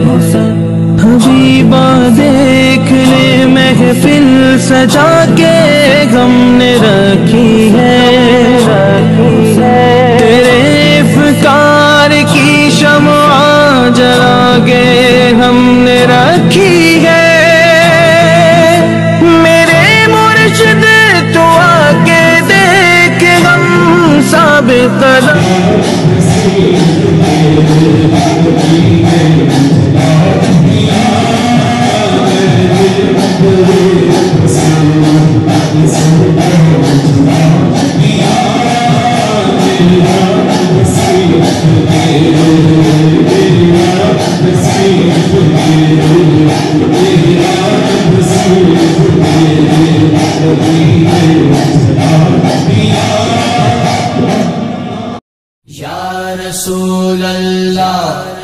حبیبہ دیکھ لے محفل سجا کے ہم نے رکھی ہے، تیرے افکار کی شمع جلا کے ہم نے رکھی ہے، میرے مرشد تو آگے دیکھ ہم ثابت قدم. یا رسول اللہ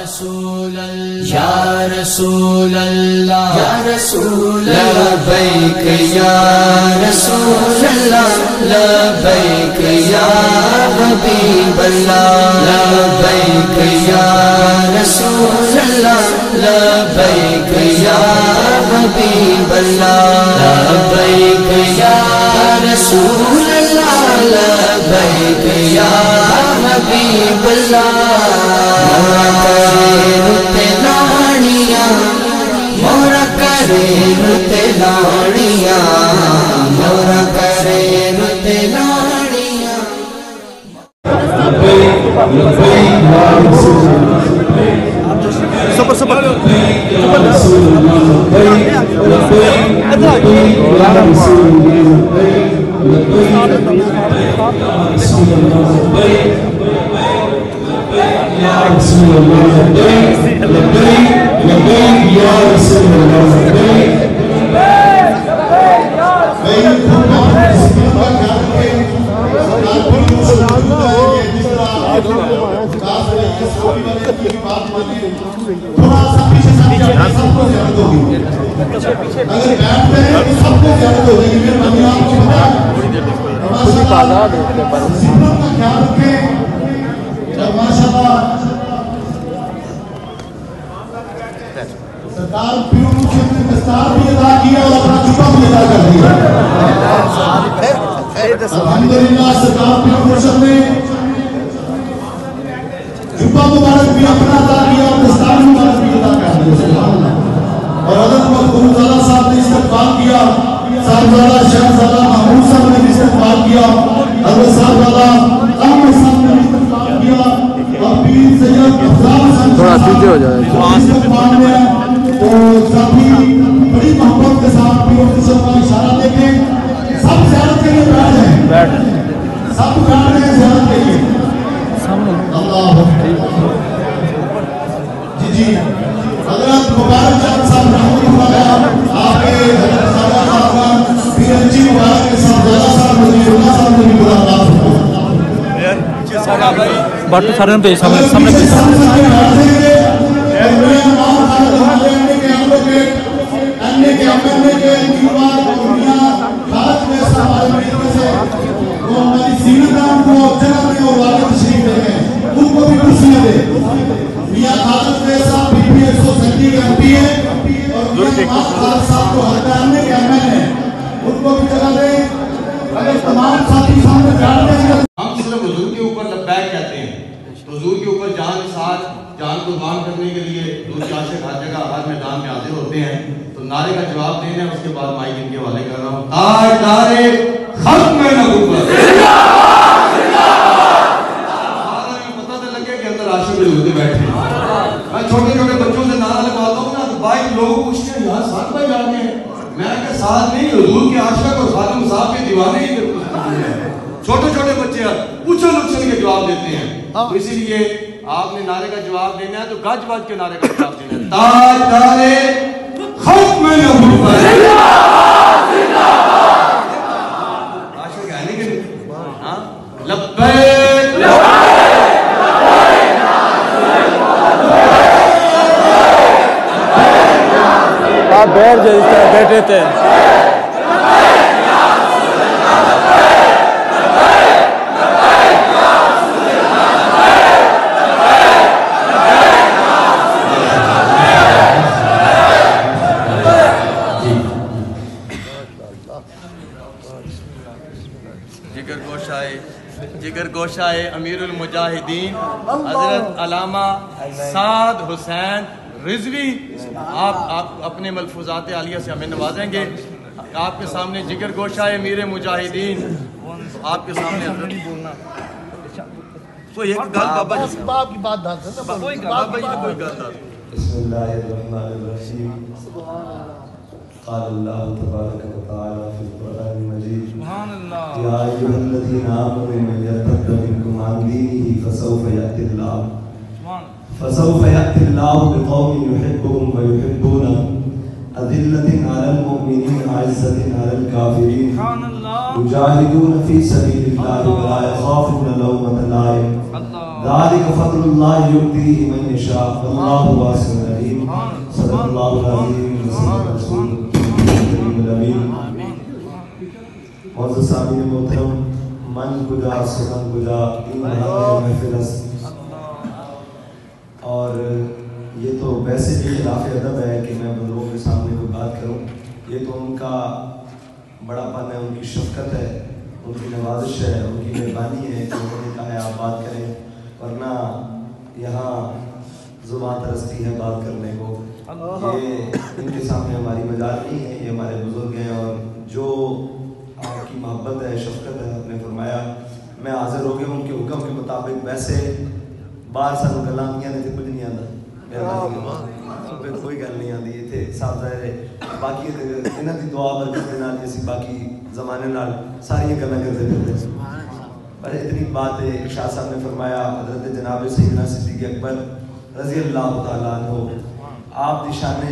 یا رسول اللہ یا رسول لبیک یا رسول اللہ لبیک یا حبیب اللہ لبیک یا رسول اللہ لبیک یا حبیب اللہ لبیک یا رسول اللہ لبیک یا حبیب اللہ. مورا کرے رتے لانیاں مورا کرے رتے لانیاں مورا کرے رتے لانیاں. سپر سپر سرکار پیوں سے دستار بھی ادا کیا اور اپنا جبہ بھی ادا کر دیا. الحمدللہ سرکار پیوں مرشد نے جبہ مبارک بھی اپنا ادا کیا اور دستار مبارک بھی ادا کر دیا. اور حضرت مقبول زادہ صاحب نے استقبال کیا، صاحبزادہ شہزادہ محمود صاحب نے استقبال کیا، حضرت صاحبزادہ احمد صاحب نے استقبال کیا، اور پیر سید افضال صاحب تھوڑا پیچھے ہو جائے استقبال میں. تو سبھی بڑی محبت کے ساتھ پیوں مرشد کا اشارہ دے کے سب زیارت کے لیے بیٹھ جائیں، سب بیٹھ رہے ہیں زیارت کے لیے. اللہ جی حضرت مبارک چند صاحب رحمۃ اللہ آپ کے حضرت زادہ صاحب پیر انجی مبارک کے صاحب زادہ صاحب وزیر اللہ صاحب نے بھی ملاقات کی. بٹ سارے پیش سامنے پیش ہم صرف حضور کے اوپر لبیک کہتے ہیں، تو حضور کے اوپر جان نثار جان قربان کرنے کے لیے حضور کے عاشق ہر جگہ ہر میدان میں حاضر ہوتے ہیں. تو نعرے کا جواب دینا ہے، اس کے بعد مائک ان کے حوالے کر رہا ہوں. تاجدار ختم نبوت پتہ تو لگے کہ اندر عاشق حضور کے بیٹھے ہیں. میں چھوٹے چھوٹے بچوں سے نعرہ لگواتا ہوں نا، تو بھائی لوگ پوچھتے ہیں یہاں ساتھ بھائی جاتے ہیں. میں کہ ساتھ نہیں، حضور کے عاشق اور خاتم صاحب کے دیوانے ہی چھوٹے چھوٹے بچے اچھل اچھل کے جواب دیتے ہیں. تو اسی لیے آپ نے نعرے کا جواب دینا ہے تو گج بج کے نعرے کا جواب دینا ہے. تاجدار ختم نبوت عاشق ہے نہیں کہ ہاں لبیک آپ بیٹھ جائے بیٹھے تھے. گوشہ امیر المجاہدین حضرت علامہ سعد حسین رضوی، آپ اپنے ملفوظات عالیہ سے ہمیں نوازیں گے. آپ کے سامنے جگر گوشہ امیر مجاہدین، آپ کے سامنے حضرت بولنا کوئی ایک گل بابا جی باپ کی بات ڈال دیں نا، بابا جی کوئی گل ڈال. بسم اللہ الرحمن الرحیم. قال اللہ تبارک و تعالی فی القرآن المجید یا ایھا الذین آمنوا من یرتد منکم عن دینہ فسوف یأتی اللہ بقوم یحبهم ویحبونہ أذلة على المؤمنين أعزة على الكافرين يجاهدون في سبيل الله ولا يخافون لومة لائم ذلك فضل الله يؤتيه من يشاء والله واسع عليم. صدق الله العظيم وصدق رسول الكريم الأمين. معزز سامعین محترم، من کجا سخن کجا این محفل است. اور یہ تو ویسے بھی خلاف ادب ہے کہ میں بزرگوں کے سامنے کوئی بات کروں. یہ تو ان کا بڑا پن ہے، ان کی شفقت ہے، ان کی نوازش ہے، ان کی مہربانی ہے کہ انہوں نے کہا ہے آپ بات کریں، ورنہ یہاں زبان ترستی ہے بات کرنے کو. یہ ان کے سامنے ہماری مجال نہیں ہے، یہ ہمارے بزرگ ہیں اور جو آپ کی محبت ہے، شفقت ہے، آپ نے فرمایا میں حاضر ہو گیا ان کے حکم کے مطابق. ویسے باہر سانوں گلاں کیاں نے تے کچھ نہیں آندا، کوئی گل نہیں آتی اتنے صاف ظاہر ہے. باقی انہوں کی دعا برکت کے نال اسی باقی زمانے نال ساری گلاں کرتے پھرتے. پر اتنی بات ہے شاہ صاحب نے فرمایا حضرت جناب سیدنا صدیق اکبر رضی اللہ تعالیٰ عنہ آپ دی شان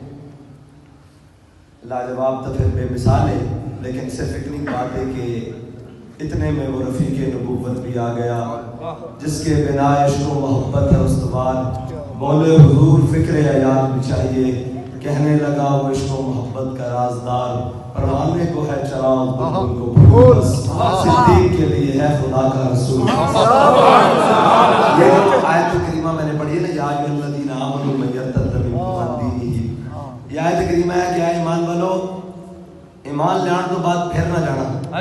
لاجواب تو پھر بے مثال ہے، لیکن صرف اتنی بات ہے کہ اتنے میں وہ رفیق نبوت بھی آ گیا جس کے بنا عشق و محبت ہے استوار. بولے حضور فکر عیال بچھائیے، کہنے لگا وہ عشق و محبت کا رازدار. پروانے کو ہے چراغ بلبل کو بس، صدیق کے لیے ہے خدا کا رسول. یہ جو آیت کریمہ میں نے پڑھی ہے نا، یا ایھا الذین آمنوا من یرتد منکم عن دینہ، یہ آیت کریمہ ہے کہ اے ایمان والو، ایمان لیان تو بعد پھر نہ جانا.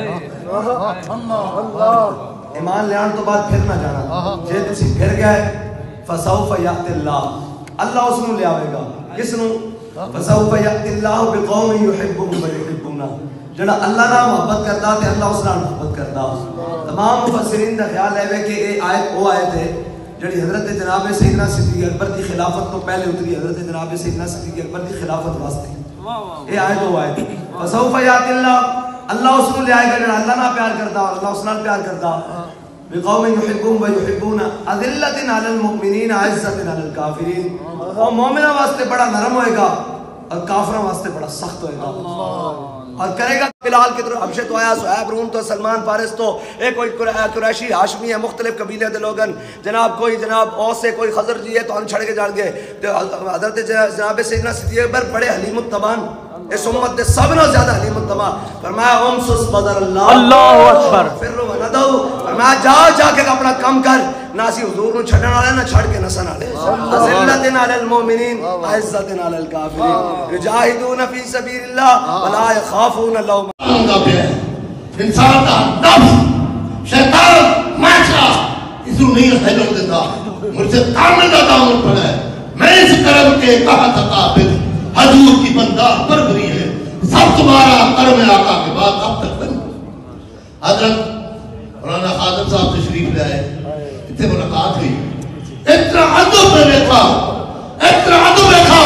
ایمان لیان تو بعد پھر نہ جانا. جے تسی پھر گئے فسوف یأتی اللہ، اللہ اس نو لے آوے گا. کس نو؟ فسوف یأتی اللہ بقوم یحبهم ویحبونہ. جڑا اللہ نال محبت کردا تے اللہ اس نال محبت کردا. تمام مفسرین دا خیال ہے کہ یہ آیت وہ آیت ہے جڑی حضرت جناب سیدنا صدیق اکبر دی خلافت تو پہلے اتری. حضرت جناب سیدنا صدیق اکبر دی خلافت واسطے یہ آیت وہ آیت. فسوف یأتی اللہ، اللہ اس نو لے آئے گا جڑا اللہ نال پیار کردا اور اللہ اس نال پیار کردا. بقوم یحبون ویحبون اذلۃ علی المؤمنین عزۃ علی الکافرین. اور مومنوں واسطے بڑا نرم ہوئے گا اور کافروں واسطے بڑا سخت ہوئے گا. اور کرے گا بلال کی طرف حبشے تو آیا، صہیب روم تو، سلمان فارس تو، ایک کوئی قریشی ہاشمی ہے، مختلف قبیلے دے لوگن. جناب کوئی جناب اوس سے، کوئی خزرجی ہے تو ہم چھڑ کے جان گئے. تو حضرت جناب سیدنا صدیق اکبر بڑے حلیم الطبان، اس امت دے سب نہ زیادہ حلیم الطبع. فرمایا امسس بدر اللہ، اللہ اکبر، فرو وندو. فرمایا جا کے اپنا کام کر، نہ اسی حضور نو چھڈن والے نہ چھڑ کے نسن والے. ذلت علی المؤمنین عزت علی الکافرین یجاہدون فی سبیل اللہ ولا یخافون لومۃ. انسان کا نفس شیطان معاشرہ اس کو نہیں خیلوں دیتا. مجھ سے کامل کا دامن پڑا ہے. میں اس کرم کے کہا تھا حضور کی بندہ پروری ہے، سب تمہارا کرم آقا کے بعد اب تک بن. حضرت مولانا خادم صاحب تشریف لے آئے، اتنے ملاقات ہوئی. اتنا ادب میں دیکھا، اتنا ادب دیکھا.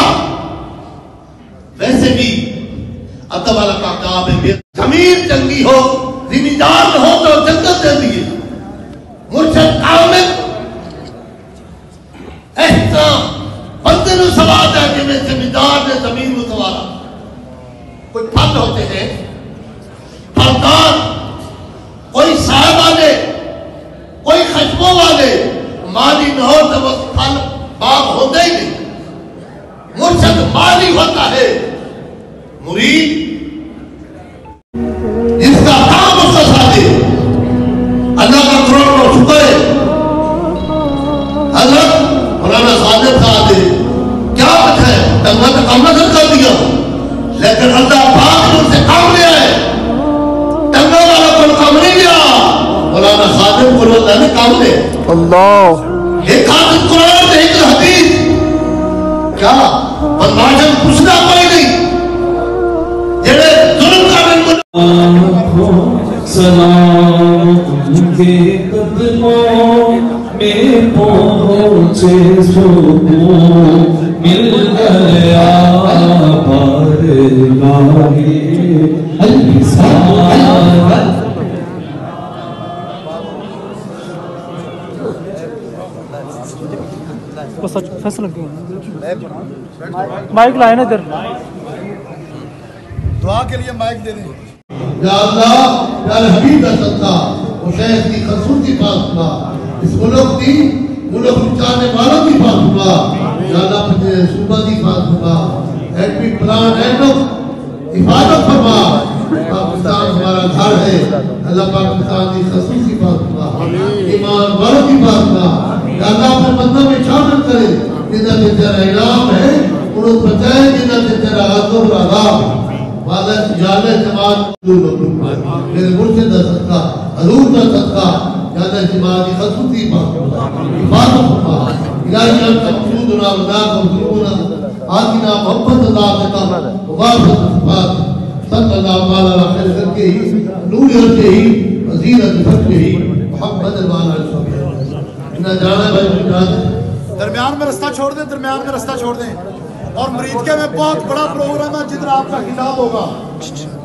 ویسے بھی ادب والا کام ہے. زمین چنگی ہو، زمیندار ہو تو جنت دے دیے. مرشد کامل احترام بندے نو سواد ہے کہ میں زمیندار نے زمین نو سوارا. کوئی پھل ہوتے ہیں پھلدار، کوئی سایہ والے، کوئی خشبوں والے. مالی نہ ہو تو وہ پھل باغ ہوتے ہی نہیں. مرشد مالی ہوتا ہے، مرید جس کا کام اس کا ساتھ اللہ کا کروڑ شکر ہے. حضرت مولانا صادق صاحب نے کیا وجہ ہے؟ تنگا تو کام نہ کر دیا، لیکن اللہ پاک نے ان سے کام لیا ہے. تنگا والا کوئی کام نہیں لیا. مولانا صادق کو اللہ نے مقابلے اللہ ایک حافظ قرآن ایک حدیث کیا بدماشن پوچھنا کوئی نہیں جڑے ظلم کرنے کو سلام ان کے قدموں میں پہنچے سکون مل گیا بارگاہ الرسالت فیصلہ کیوں مائک لائے نا ادھر دعا کے لیے مائک دے دیں یا اللہ یا حبیب کا صدقہ وہ شیخ کی خصوصی فاطمہ اس ملک کی ملک چاہنے والوں کی فاطمہ یا اللہ اپنے صوبہ کی فاطمہ ایڈمٹ پلان اینڈ حفاظت فرما پاکستان ہمارا گھر ہے اللہ پاکستان کی خصوصی فاطمہ ایمان والوں کی فاطمہ یا اللہ اپنے بندوں میں شامل کرے جنہاں سے تیرا اعلام ہے انہوں بچائے جنہاں سے تیرا غضب اور عذاب وعدہ جالے جماعت میرے مرشد کا صدقہ حضور کا صدقہ جالے جماعت کی خصوصی حفاظت فرما الہی انت مقصودنا وداک وظلمنا آتنا محبت اللہ وبارفت صفات صلی اللہ علیہ وسلم کے ہی نور عرشے ہی وزیرت فکر ہی محمد الوالا انہا جانا بھائی درمیان میں رستہ چھوڑ دیں درمیان میں رستہ چھوڑ دیں اور مریدکے میں بہت بڑا پروگرام ہے جدھر آپ کا خطاب ہوگا